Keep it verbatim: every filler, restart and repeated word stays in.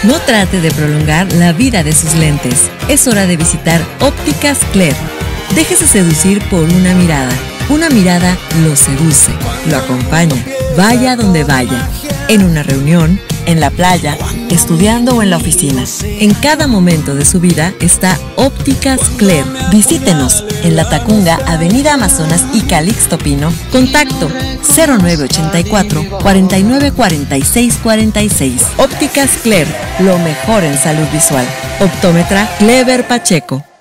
No trate de prolongar la vida de sus lentes. Es hora de visitar Ópticas Cler. Déjese seducir por una mirada. Una mirada lo seduce, lo acompaña, vaya donde vaya. En una reunión, en la playa, estudiando o en la oficina. En cada momento de su vida está Ópticas Cler. Visítenos en La Tacunga, Avenida Amazonas y Calixto Pino. Contacto cero nueve ochenta y cuatro, cuarenta y nueve cuarenta y seis cuarenta y seis. Ópticas Cler, lo mejor en salud visual. Optómetra Clever Pacheco.